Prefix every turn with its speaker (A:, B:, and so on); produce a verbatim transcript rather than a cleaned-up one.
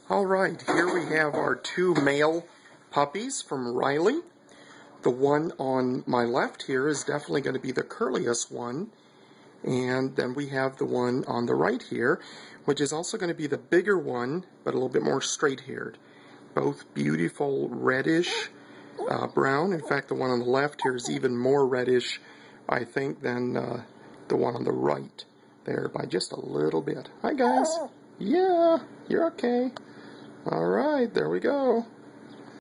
A: Alright, here we have our two male puppies from Riley. The one on my left here is definitely going to be the curliest one. And then we have the one on the right here, which is also going to be the bigger one, but a little bit more straight-haired. Both beautiful reddish uh, brown. In fact, the one on the left here is even more reddish, I think, than uh, the one on the right there by just a little bit. Hi, guys. Yeah, you're okay. All right, there we go.